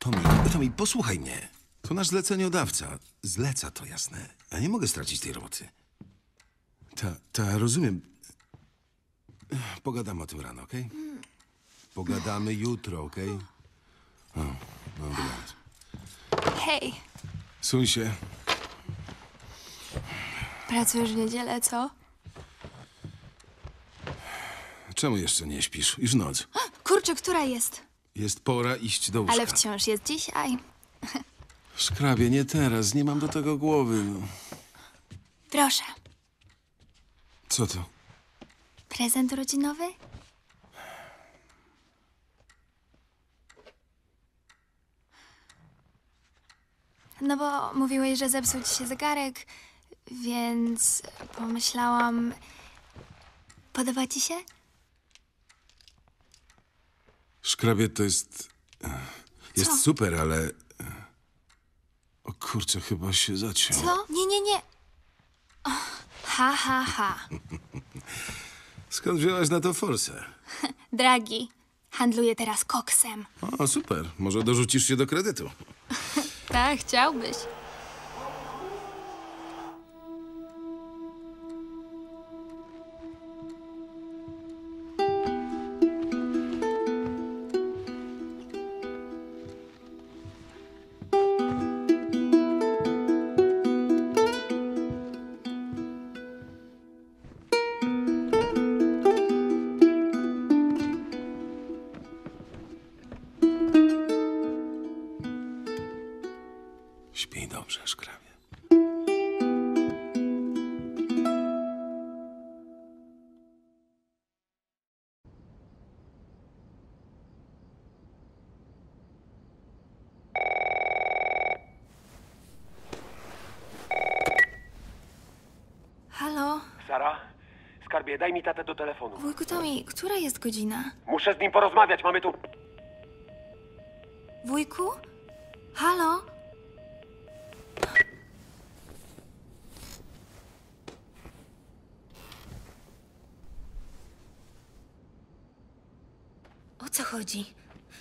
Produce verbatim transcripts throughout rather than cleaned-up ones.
Tommy, Tommy, posłuchaj mnie. To nasz zleceniodawca. Zleca to, jasne. Ja nie mogę stracić tej roboty. Ta, ta, rozumiem. Pogadamy o tym rano, okej? Okay? Pogadamy jutro, okej? Okay? O, no dobranoc. Hej, Suń się. pracujesz w niedzielę, co? Czemu jeszcze nie śpisz? Już noc. Kurczę, która jest? Jest pora iść do łóżka. Ale wciąż jest dzisiaj. Szkrabie, nie teraz. Nie mam do tego głowy. No. Proszę, Co to? prezent urodzinowy? No bo mówiłeś, że zepsuł ci się zegarek, więc pomyślałam... Podoba ci się? Szkrabie to jest... Jest Co? super, ale... O kurczę, chyba się zaciął. Co? Nie, nie, nie. O, ha, ha, ha. Skąd wziąłeś na to forsę? Dragi, handluję teraz koksem. O, super. Może dorzucisz się do kredytu. Tak, chciałbyś. Śpij dobrze, szkrabie. Halo? Sara? Skarbie, daj mi tatę do telefonu. Wujku Tommy, która jest godzina? Muszę z nim porozmawiać, mamy tu... Wujku? Halo? O co chodzi?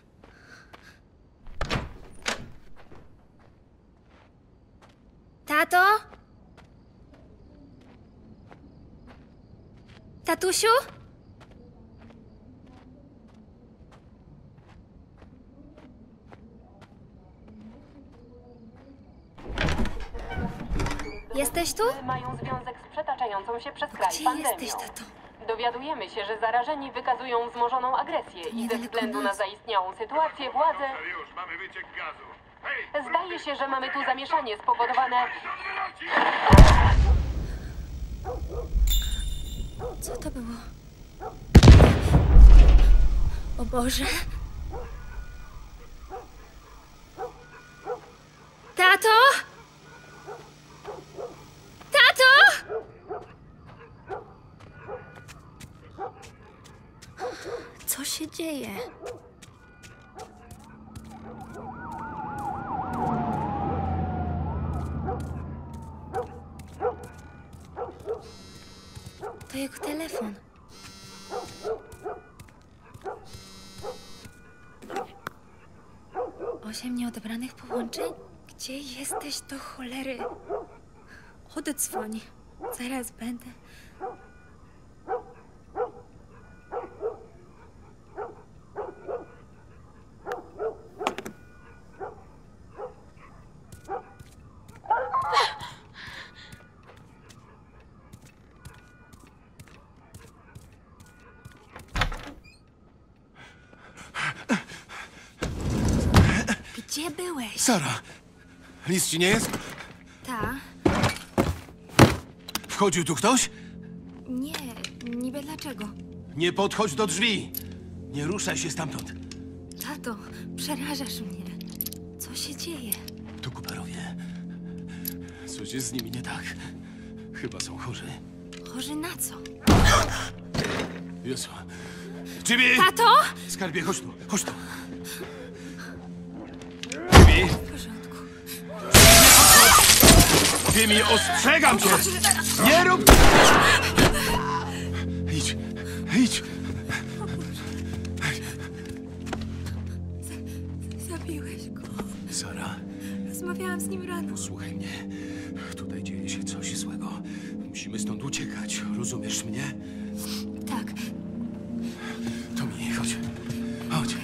Tato? Tatusiu? Jesteś tu? Mają związek z przetaczającą się przez kraj Gdzie pandemią. jesteś, tato? Dowiadujemy się, że zarażeni wykazują wzmożoną agresję i ze niedaleko względu na nas. zaistniałą sytuację władze... Już mamy wyciek gazu. Hej! Zdaje się, że mamy tu zamieszanie spowodowane... Co to było? O Boże! Tato! Tato! Co się dzieje? To jego telefon. Osiem nieodebranych połączeń? Gdzie jesteś do cholery? Oddzwoń. Zaraz będę. Gdzie byłeś? Sara! Nic ci nie jest? Ta? Wchodził tu ktoś? Nie, niby dlaczego? Nie podchodź do drzwi! Nie ruszaj się stamtąd. Tato, przerażasz mnie. Co się dzieje? To Cooperowie. Coś jest z nimi nie tak. Chyba są chorzy. Chorzy na co? Jezu. Jimmy! Tato! Skarbie, chodź tu, chodź tu. Jimmy! W porządku. Jimmy, ostrzegam cię! Nie rób... Idź, idź. Zabiłeś go. Sara, Rozmawiałam z nim rano. posłuchaj mnie. Tutaj dzieje się coś złego. Musimy stąd uciekać. Rozumiesz mnie? Tak. Tommy, chodź. Chodź.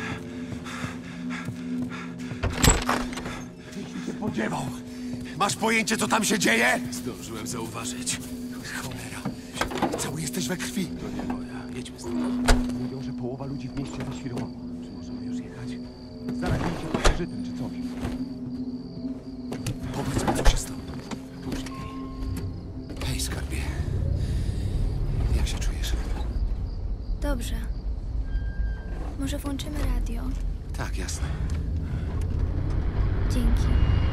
Gdzieś się podziewał. Masz pojęcie, co tam się dzieje? Zdążyłem zauważyć. Cholera. Cały jesteś we krwi. To nie moja. Jedźmy stąd. Mówią, że połowa ludzi w mieście zaświrowała. Czy możemy już jechać? Zarazili się pasożytem czy coś. Powiedz mi, co się stało. Później. Hej, skarbie. Jak się czujesz? Dobrze. Może włączymy radio? Tak, jasne. Dzięki.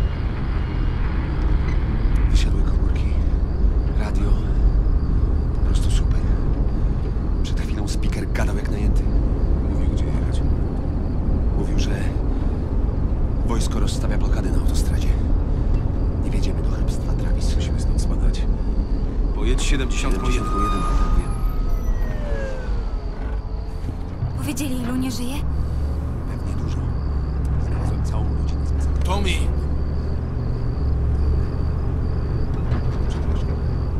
Wysiadły komórki. Radio. Po prostu super. Przed chwilą speaker gadał jak najęty. Mówił, gdzie jechać. Mówił, że wojsko rozstawia blokady na autostradzie. Nie wjedziemy do hrabstwa Travis. Musimy stąd spadać. Pojedź siedemdziesiąt jeden. jeden, tak wiem. Powiedzieli, ilu nie żyje? Pewnie dużo. Znalazłem całą rodzinę z psa. Tommy! Przepraszam.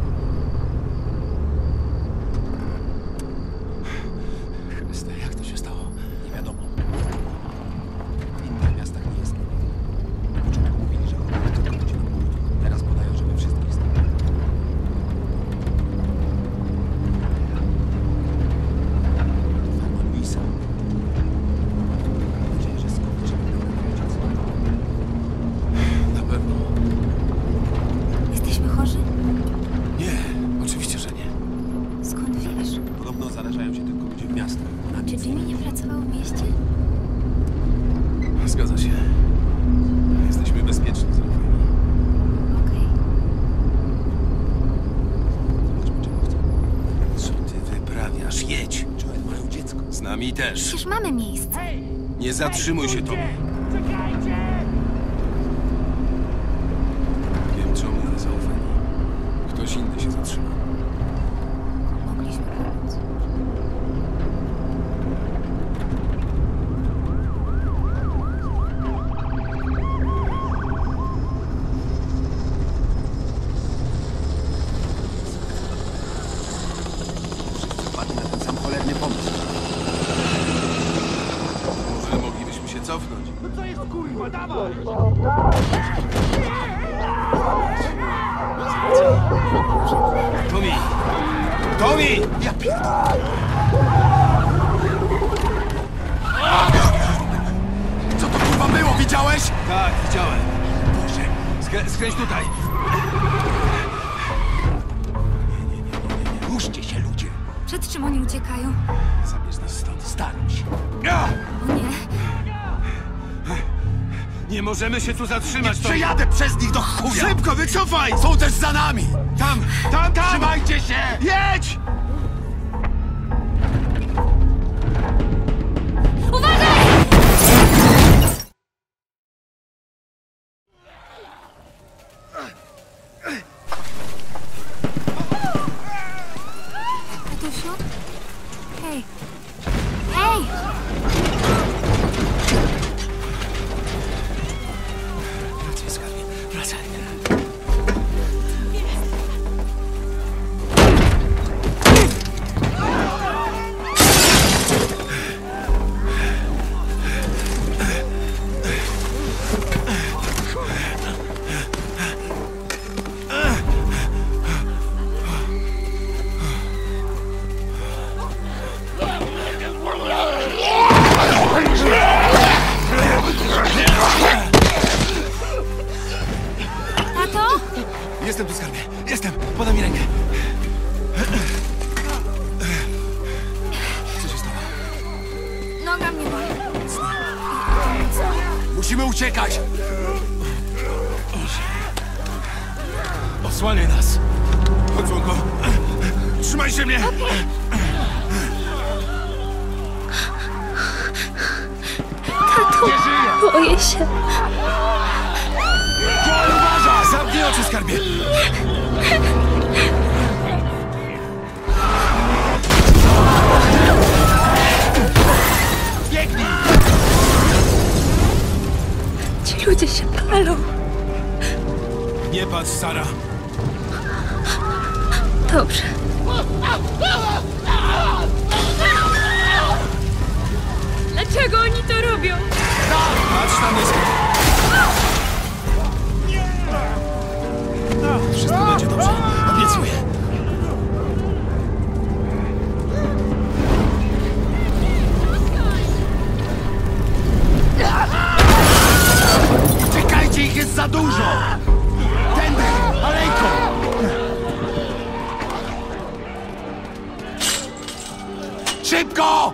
Chryste, jak to się stało? Nie wiadomo. W innych miastach nie jest. Na początku mówili, że choroba tylko będzie na południu. Teraz podają, że we wszystkich stanach. Farma Luisa. Mam nadzieję, że skończy ojciec. Na pewno. Jesteśmy chorzy? Nie, oczywiście, że nie. Skąd wiesz? Podobno zarażają się tylko ludzie w miastach. Czy Jimmy nie pracował w mieście? Zgadza się. Jesteśmy bezpieczni, zaufaj mi. Okej. Zobaczmy, czego chcą. Co ty wyprawiasz? Jedź! Joel mają dziecko. Z nami też. Przecież mamy miejsce. Nie zatrzymuj się, Tommy. Wiem, czemu, ale zaufaj mi. Ktoś inny się zatrzyma. Mogliśmy pomóc. Wszyscy wpadli na ten sam cholerny pomysł. Może moglibyśmy się cofnąć. Tommy! Tommy! Ja pierdolę. Co to kurwa było? Widziałeś? Tak, widziałem. Boże. Skrę skręć tutaj. Ruszcie się, ludzie. Przed czym oni uciekają? Zabierz nas stąd. Staram się. O nie. Nie możemy się tu zatrzymać, Tommy. Przejadę przez nich do chuja. Szybko, wycofaj! Są też za nami. Tam, tam, tam! Trzymajcie się. Jedź! Tatusiu? Hej. Hej! Wracaj, skarbie, wracaj. Tato? Jestem tu, skarbie. Jestem. Podaj mi rękę. Co się stało? Noga mnie boli. Musimy uciekać. Osłaniaj nas. Chodź, łąko. Trzymaj się mnie. Boję się. Zamknij oczy, skarbie. Biegnij. Ludzie się palą. Nie patrz, Sara. Dobrze. Dlaczego oni to robią? Patrz, tam jest... Wszystko będzie dobrze. Obiecuję. Czekajcie, ich jest za dużo! Tędy! Alejko! Szybko!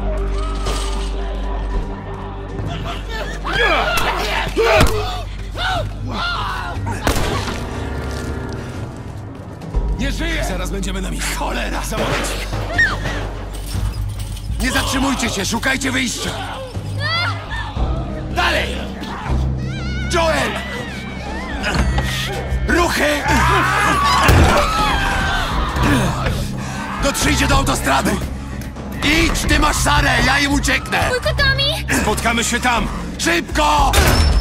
Nie żyje! Zaraz będziemy na miejscu. Cholera! Za moment. Nie zatrzymujcie się, szukajcie wyjścia! Dalej! Joel! Ruchy! Dotrzyjcie do autostrady! Idź, ty masz Sarę, ja im ucieknę! Kotami! Spotkamy się tam. Szybko!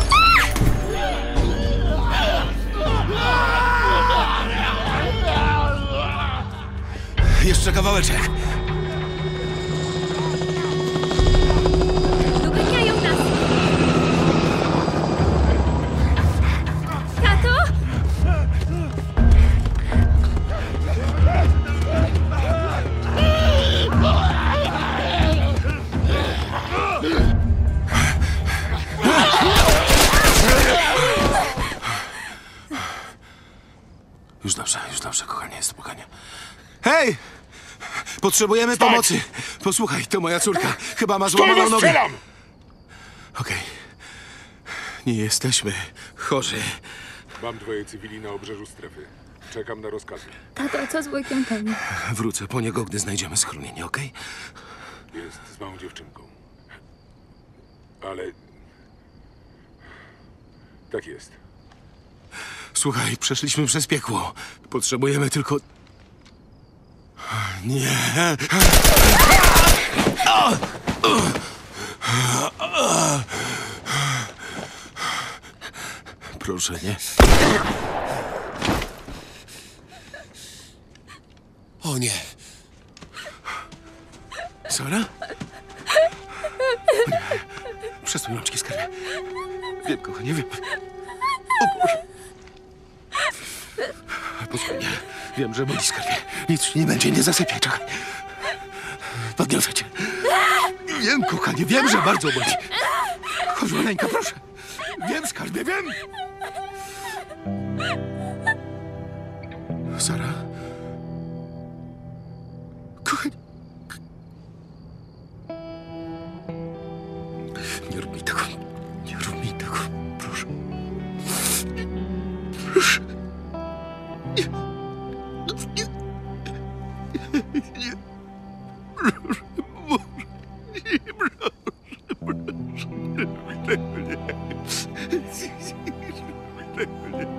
Jeszcze kawałeczek. Doganiają nas! Tato? Już dobrze, już dobrze, kochanie, spokojnie. Hej! Potrzebujemy pomocy. Posłuchaj, to moja córka. Chyba ma złamaną nogę. strzelam! Okej. Nie jesteśmy chorzy. Mam dwoje cywili na obrzeżu strefy. Czekam na rozkazy. Tato, co z wujkiem Penny? Wrócę po niego, gdy znajdziemy schronienie, okej? Jest z małą dziewczynką. Ale... Tak jest. Słuchaj, przeszliśmy przez piekło. Potrzebujemy tylko... Nie. Proszę, nie. O nie! Sara? Przesuń rączki, skarbie. Wiem, kochanie, wiem. O Boże. Posłuchaj mnie. Wiem, że boli, skarbie. Nic ci nie będzie, nie zasypiaj, czekaj. Podniosę cię. Wiem, kochanie, wiem, że bardzo boli. Chodź, maleńka, proszę. Wiem, skarbie, wiem. Sara? Kochanie. Nie rób mi tego. Nie rób mi tego. Proszę. Proszę. Nie. Nie. Nie. Proszę. Boże. Nie, proszę. Proszę. Nie rób mi tego. Nie. Nie rób mi tego. Nie.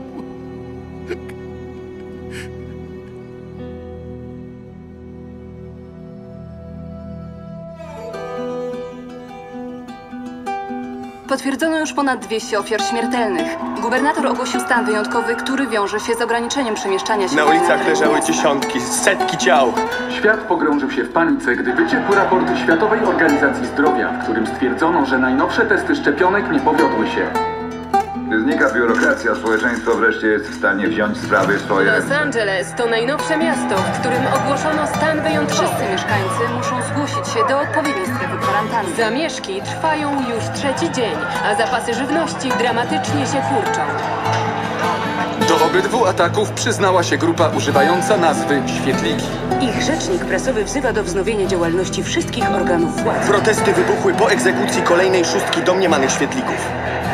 Potwierdzono już ponad dwieście ofiar śmiertelnych. Gubernator ogłosił stan wyjątkowy, który wiąże się z ograniczeniem przemieszczania się Na ulicach terenie leżały miasta. dziesiątki, setki ciał. Świat pogrążył się w panice, gdy wyciekł raport Światowej Organizacji Zdrowia, w którym stwierdzono, że najnowsze testy szczepionek nie powiodły się. Gdy znika biurokracja, społeczeństwo wreszcie jest w stanie wziąć sprawy w swoje Los ręce. Angeles to najnowsze miasto, w którym ogłoszono stan wyjątkowy. Wszyscy mieszkańcy muszą zgłosić się do odpowiedniej strefy kwarantanny. Zamieszki trwają już trzeci dzień, a zapasy żywności dramatycznie się kurczą. Do obydwu ataków przyznała się grupa używająca nazwy Świetliki. Ich rzecznik prasowy wzywa do wznowienia działalności wszystkich organów władzy. Protesty wybuchły po egzekucji kolejnej szóstki domniemanych świetlików.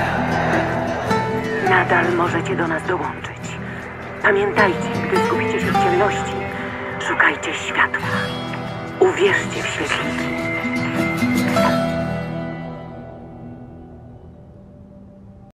Nadal możecie do nas dołączyć. Pamiętajcie, gdy skupicie się w ciemności, szukajcie światła. Uwierzcie w świetliki.